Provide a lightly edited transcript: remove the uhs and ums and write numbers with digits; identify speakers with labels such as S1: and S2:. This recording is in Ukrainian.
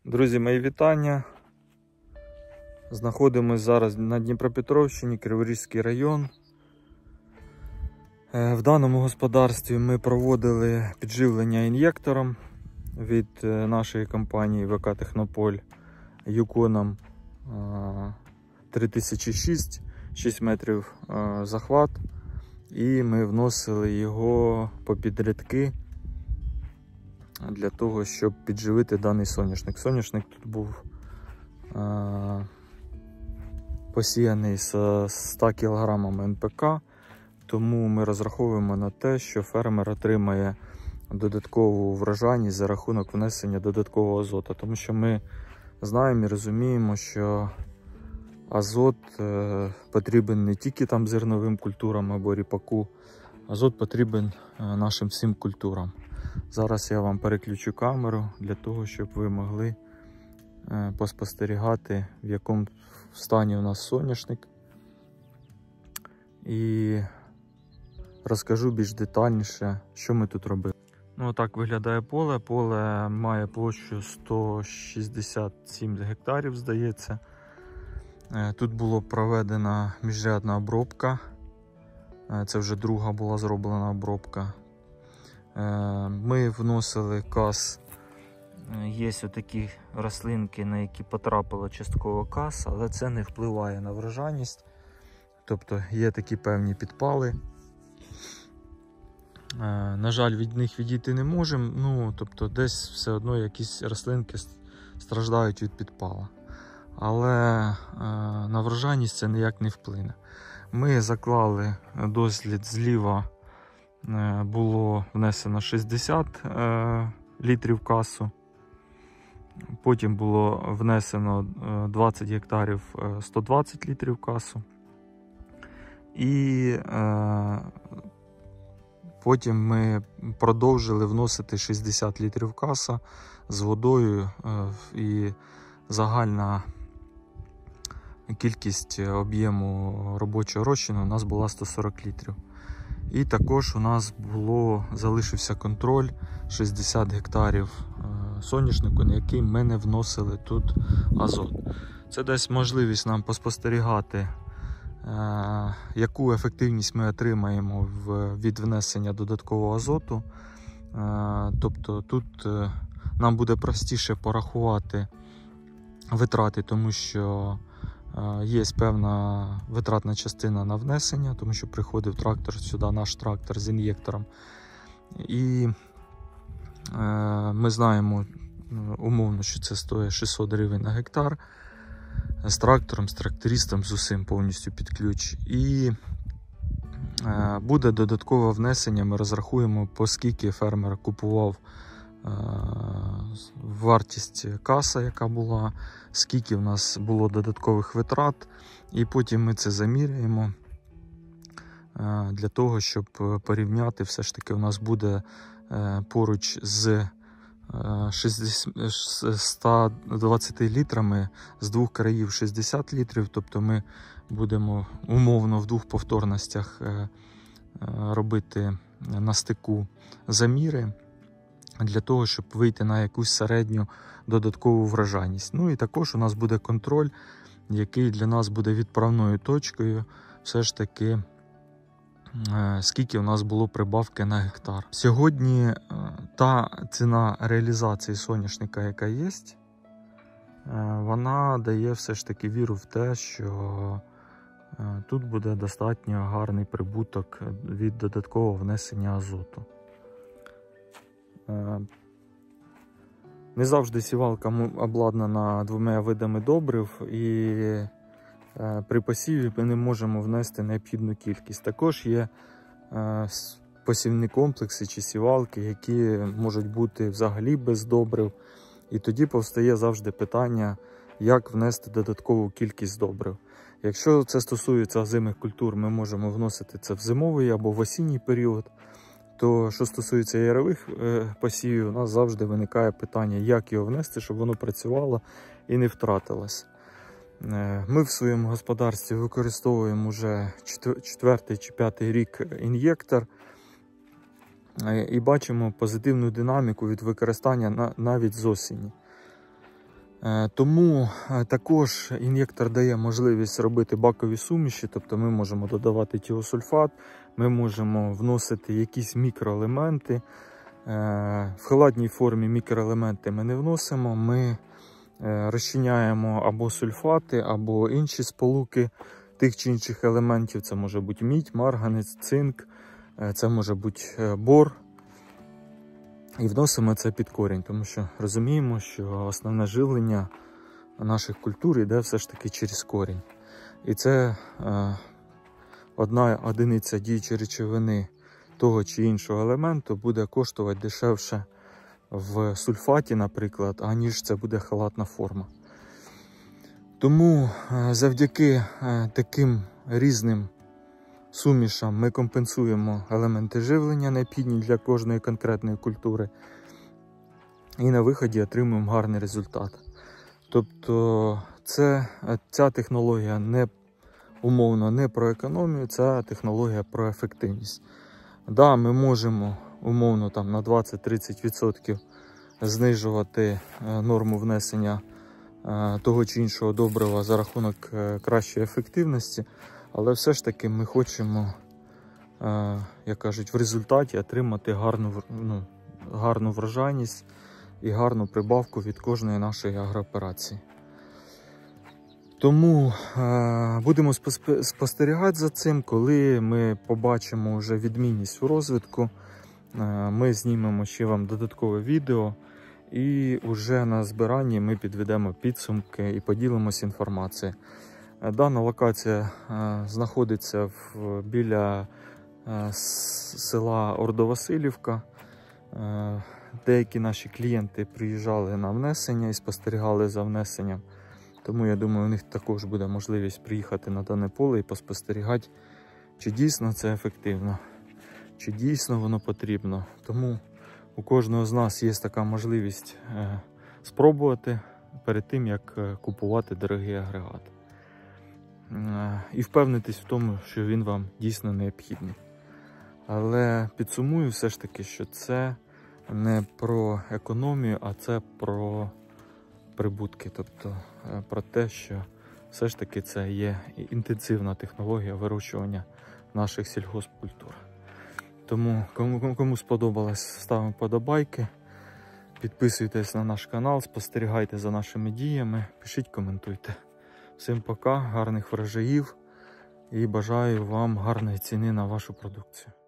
S1: Друзі, мої вітання. Знаходимося зараз на Дніпропетровщині, Криворізький район. В даному господарстві ми проводили підживлення ін'єктором від нашої компанії ВК Технополь Юконом 3006, 6 метрів захват. І ми вносили його попід рядки для того, щоб підживити даний соняшник. Соняшник тут був посіяний з 100 кг НПК, тому ми розраховуємо на те, що фермер отримає додаткову врожайність за рахунок внесення додаткового азоту. Тому що ми знаємо і розуміємо, що азот потрібен не тільки там зерновим культурам або ріпаку, азот потрібен нашим всім культурам. Зараз я вам переключу камеру для того, щоб ви могли поспостерігати, в якому стані у нас соняшник. І розкажу більш детальніше, що ми тут робили. Ну, так виглядає поле. Поле має площу 167 гектарів, здається. Тут була проведена міжрядна обробка. Це вже друга була зроблена обробка. Ми вносили кас. Є отакі рослинки, на які потрапило частково кас, але це не впливає на врожайність. Тобто є такі певні підпали. На жаль, від них відійти не можемо. Ну, тобто десь все одно якісь рослинки страждають від підпала. Але на врожайність це ніяк не вплине. Ми заклали дослід зліва. Було внесено 60 літрів касу, потім було внесено 20 гектарів 120 літрів касу, і потім ми продовжили вносити 60 літрів каса з водою, і загальна кількість об'єму робочого розчину у нас була 140 літрів. І також у нас залишився контроль 60 гектарів соняшнику, на який ми не вносили тут азот. Це дасть можливість нам поспостерігати, яку ефективність ми отримаємо від внесення додаткового азоту. Тобто тут нам буде простіше порахувати витрати, тому що є певна витратна частина на внесення, тому що приходив трактор сюди, наш трактор з ін'єктором. І ми знаємо умовно, що це стоїть 600 гривень на гектар. З трактором, з трактористом, з усім повністю під ключ. І буде додаткове внесення, ми розрахуємо, по скільки фермер купував вартість каса, яка була, скільки в нас було додаткових витрат, і потім ми це заміряємо для того, щоб порівняти. Все ж таки у нас буде поруч з 120 літрами з двох країв 60 літрів, тобто ми будемо умовно в двох повторностях робити на стику заміри, для того, щоб вийти на якусь середню додаткову врожайність. Ну і також у нас буде контроль, який для нас буде відправною точкою, все ж таки, скільки у нас було прибавки на гектар. Сьогодні та ціна реалізації соняшника, яка є, вона дає все ж таки віру в те, що тут буде достатньо гарний прибуток від додаткового внесення азоту. Не завжди сівалка обладнана двома видами добрив, і при посіві ми не можемо внести необхідну кількість. Також є посівні комплекси чи сівалки, які можуть бути взагалі без добрив. І тоді повстає завжди питання, як внести додаткову кількість добрив. Якщо це стосується озимих культур, ми можемо вносити це в зимовий або в осінній період. То, що стосується ярових посівів, у нас завжди виникає питання, як його внести, щоб воно працювало і не втратилось. Ми в своєму господарстві використовуємо вже 4-й чи 5-й рік ін'єктор і бачимо позитивну динаміку від використання навіть з осені. Тому також ін'єктор дає можливість робити бакові суміші, тобто ми можемо додавати тіосульфат, ми можемо вносити якісь мікроелементи. В холодній формі мікроелементи ми не вносимо, ми розчиняємо або сульфати, або інші сполуки тих чи інших елементів. Це може бути мідь, марганець, цинк, це може бути бор. І вносимо це під корінь, тому що розуміємо, що основне живлення наших культур йде все ж таки через корінь. І це одна одиниця діючої речовини того чи іншого елементу буде коштувати дешевше в сульфаті, наприклад, аніж це буде халатна форма. Тому завдяки таким різним сумішам ми компенсуємо елементи живлення, необхідні для кожної конкретної культури, і на виході отримуємо гарний результат. Тобто ця технологія умовно не про економію, ця технологія про ефективність. Да, ми можемо умовно там на 20-30% знижувати норму внесення того чи іншого добрива за рахунок кращої ефективності, але все ж таки ми хочемо, як кажуть, в результаті отримати гарну врожайність і гарну прибавку від кожної нашої агрооперації. Тому будемо спостерігати за цим. Коли ми побачимо вже відмінність у розвитку, ми знімемо ще вам додаткове відео, і вже на збиранні ми підведемо підсумки і поділимося інформацією. Дана локація знаходиться біля села Ордо-Василівка. Деякі наші клієнти приїжджали на внесення і спостерігали за внесенням. Тому я думаю, у них також буде можливість приїхати на дане поле і поспостерігати, чи дійсно це ефективно, чи дійсно воно потрібно. Тому у кожного з нас є така можливість спробувати перед тим, як купувати дорогий агрегат. І впевнитись в тому, що він вам дійсно необхідний. Але підсумую все ж таки, що це не про економію, а це про прибутки. Тобто про те, що все ж таки це є інтенсивна технологія вирощування наших сільгоспкультур. Тому кому сподобалось, ставимо подобайки, підписуйтесь на наш канал, спостерігайте за нашими діями, пишіть, коментуйте. Всім пока, гарних врожаїв і бажаю вам гарної ціни на вашу продукцію.